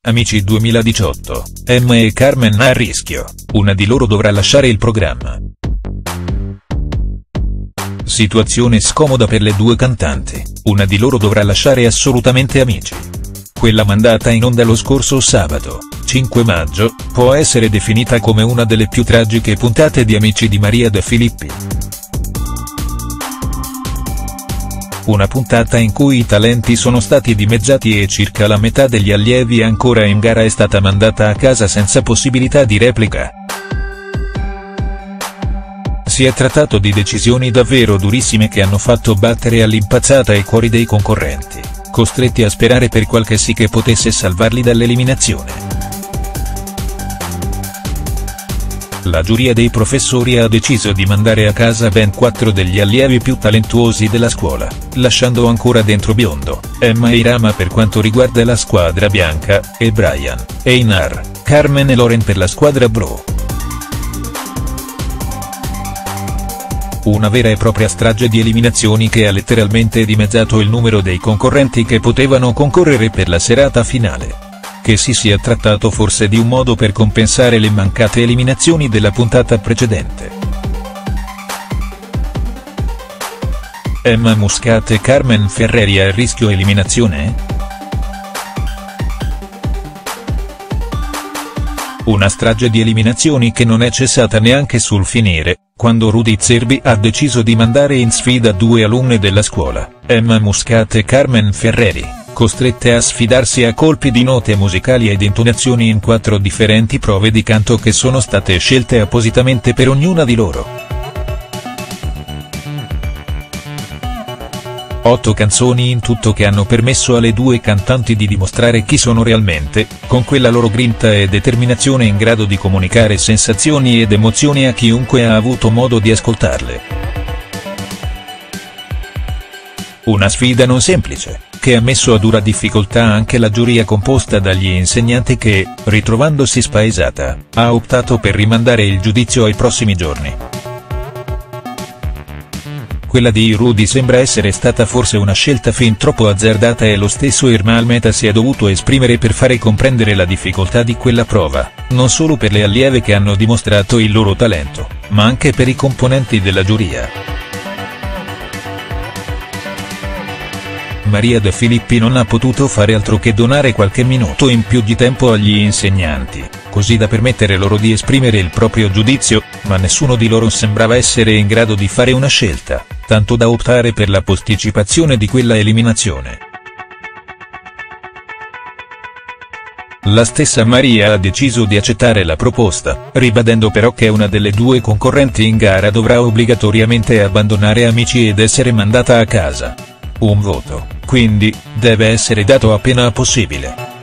Amici 2018, Emma e Carmen a rischio, una di loro dovrà lasciare il programma. Situazione scomoda per le due cantanti, una di loro dovrà lasciare assolutamente Amici. Quella mandata in onda lo scorso sabato, 5 maggio, può essere definita come una delle più tragiche puntate di Amici di Maria De Filippi. Una puntata in cui i talenti sono stati dimezzati e circa la metà degli allievi ancora in gara è stata mandata a casa senza possibilità di replica. Si è trattato di decisioni davvero durissime che hanno fatto battere all'impazzata i cuori dei concorrenti, costretti a sperare per qualche sì che potesse salvarli dall'eliminazione. La giuria dei professori ha deciso di mandare a casa ben 4 degli allievi più talentuosi della scuola, lasciando ancora dentro Biondo, Emma e Irama per quanto riguarda la squadra bianca, e Brian, Einar, Carmen e Loren per la squadra blu. Una vera e propria strage di eliminazioni che ha letteralmente dimezzato il numero dei concorrenti che potevano concorrere per la serata finale. Che si sia trattato forse di un modo per compensare le mancate eliminazioni della puntata precedente. Emma Muscat e Carmen Ferreri a rischio eliminazione? Una strage di eliminazioni che non è cessata neanche sul finire, quando Rudy Zerbi ha deciso di mandare in sfida 2 alunne della scuola, Emma Muscat e Carmen Ferreri, costrette a sfidarsi a colpi di note musicali ed intonazioni in 4 differenti prove di canto che sono state scelte appositamente per ognuna di loro. 8 canzoni in tutto che hanno permesso alle due cantanti di dimostrare chi sono realmente, con quella loro grinta e determinazione in grado di comunicare sensazioni ed emozioni a chiunque ha avuto modo di ascoltarle. Una sfida non semplice, che ha messo a dura difficoltà anche la giuria composta dagli insegnanti che, ritrovandosi spaesata, ha optato per rimandare il giudizio ai prossimi giorni. Quella di Rudy sembra essere stata forse una scelta fin troppo azzardata e lo stesso Irma Almeta si è dovuto esprimere per fare comprendere la difficoltà di quella prova, non solo per le allieve che hanno dimostrato il loro talento, ma anche per i componenti della giuria. Maria De Filippi non ha potuto fare altro che donare qualche minuto in più di tempo agli insegnanti, così da permettere loro di esprimere il proprio giudizio, ma nessuno di loro sembrava essere in grado di fare una scelta, tanto da optare per la posticipazione di quella eliminazione. La stessa Maria ha deciso di accettare la proposta, ribadendo però che una delle due concorrenti in gara dovrà obbligatoriamente abbandonare Amici ed essere mandata a casa. Un voto, quindi, deve essere dato appena possibile.